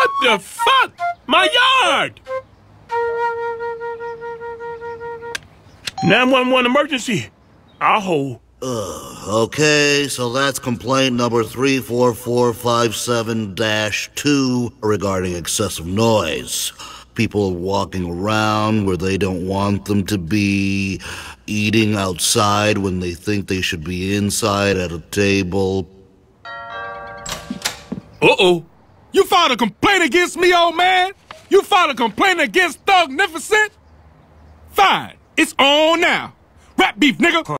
What the fuck? My yard! 911 emergency. I'll hold. Okay, so that's complaint number 34457-2 regarding excessive noise. People walking around where they don't want them to be, eating outside when they think they should be inside at a table. Uh-oh. You filed a complaint against me, old man? You filed a complaint against Thugnificent? Fine. It's on now. Rap beef, nigga.